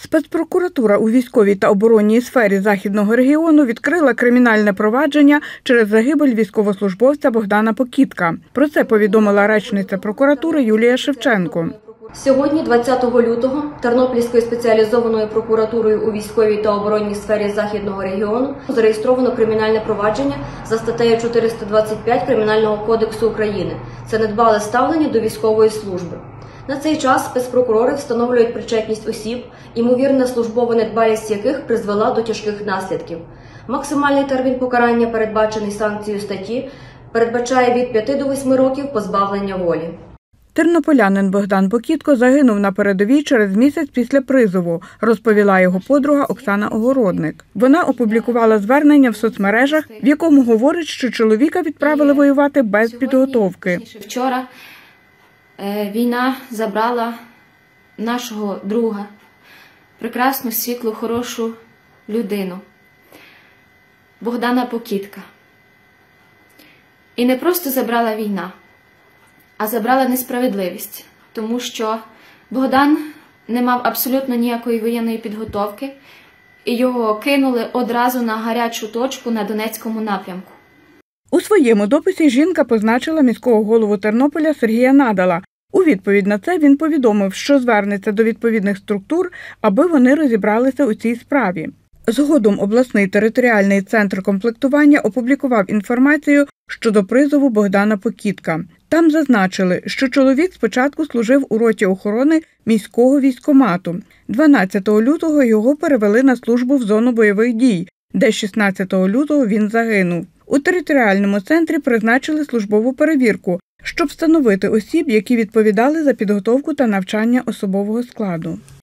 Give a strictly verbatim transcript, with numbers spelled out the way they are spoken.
Спецпрокуратура у військовій та оборонній сфері Західного регіону відкрила кримінальне провадження через загибель військовослужбовця Богдана Покітка. Про це повідомила речниця прокуратури Юлія Шевченко. Сьогодні, двадцятого лютого, Тернопільською спеціалізованою прокуратурою у військовій та оборонній сфері Західного регіону зареєстровано кримінальне провадження за статтею чотириста двадцять п'ять Кримінального кодексу України. Це недбале ставлення до військової служби. На цей час спецпрокурори встановлюють причетність осіб, ймовірна службова недбалість яких призвела до тяжких наслідків. Максимальний термін покарання, передбачений санкцією статті, передбачає від п'яти до восьми років позбавлення волі. Тернополянин Богдан Покітко загинув на передовій через місяць після призову, розповіла його подруга Оксана Огородник. Вона опублікувала звернення в соцмережах, в якому говорить, що чоловіка відправили воювати без підготовки. Вчора війна забрала нашого друга, прекрасну, світлу, хорошу людину Богдана Покітка. І не просто забрала війна, а забрала несправедливість, тому що Богдан не мав абсолютно ніякої воєнної підготовки, і його кинули одразу на гарячу точку на Донецькому напрямку. У своєму дописі жінка позначила міського голову Тернополя Сергія Надала. У відповідь на це він повідомив, що звернеться до відповідних структур, аби вони розібралися у цій справі. Згодом обласний територіальний центр комплектування опублікував інформацію щодо призову Богдана Покітка. Там зазначили, що чоловік спочатку служив у роті охорони міського військкомату. дванадцятого лютого його перевели на службу в зону бойових дій, де шістнадцятого лютого він загинув. У територіальному центрі призначили службову перевірку, щоб встановити осіб, які відповідали за підготовку та навчання особового складу.